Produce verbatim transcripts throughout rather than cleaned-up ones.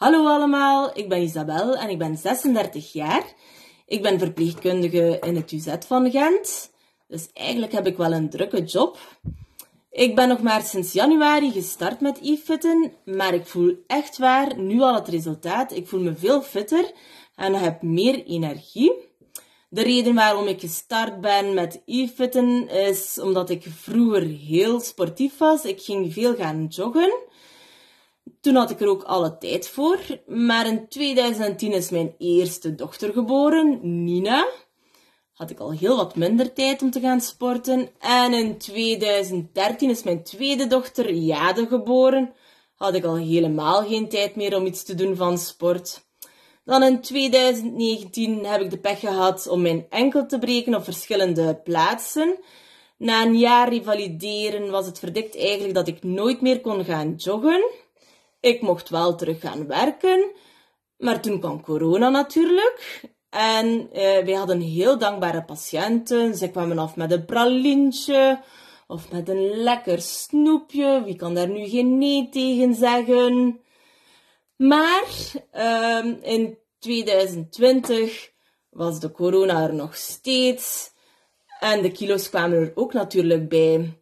Hallo allemaal, ik ben Isabel en ik ben zesendertig jaar. Ik ben verpleegkundige in het U Z van Gent. Dus eigenlijk heb ik wel een drukke job. Ik ben nog maar sinds januari gestart met e-fitten, maar ik voel echt waar nu al het resultaat. Ik voel me veel fitter en heb meer energie. De reden waarom ik gestart ben met e-fitten is omdat ik vroeger heel sportief was. Ik ging veel gaan joggen. Toen had ik er ook alle tijd voor. Maar in tweeduizend tien is mijn eerste dochter geboren, Nina. Had ik al heel wat minder tijd om te gaan sporten. En in tweeduizend dertien is mijn tweede dochter, Jade, geboren. Had ik al helemaal geen tijd meer om iets te doen van sport. Dan in tweeduizend negentien heb ik de pech gehad om mijn enkel te breken op verschillende plaatsen. Na een jaar revalideren was het verdikt eigenlijk dat ik nooit meer kon gaan joggen. Ik mocht wel terug gaan werken, maar toen kwam corona natuurlijk. En uh, wij hadden heel dankbare patiënten. Zij kwamen af met een pralientje of met een lekker snoepje. Wie kan daar nu geen nee tegen zeggen? Maar uh, in tweeduizend twintig was de corona er nog steeds. En de kilo's kwamen er ook natuurlijk bij.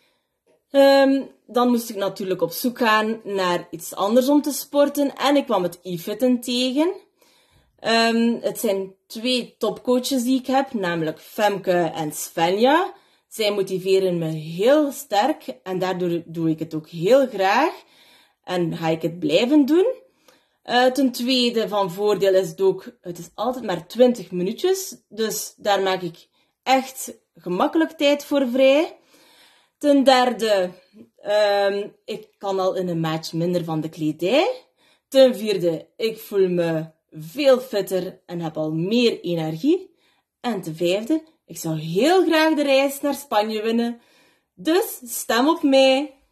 Um, dan moest ik natuurlijk op zoek gaan naar iets anders om te sporten. En ik kwam het e-fitten tegen. Um, het zijn twee topcoaches die ik heb, namelijk Femke en Svenja. Zij motiveren me heel sterk en daardoor doe ik het ook heel graag. En ga ik het blijven doen. Uh, ten tweede van voordeel is het ook, het is altijd maar twintig minuutjes. Dus daar maak ik echt gemakkelijk tijd voor vrij. Ten derde, um, ik kan al in een maatje minder van de kledij. Ten vierde, ik voel me veel fitter en heb al meer energie. En ten vijfde, ik zou heel graag de reis naar Spanje winnen. Dus stem op mij!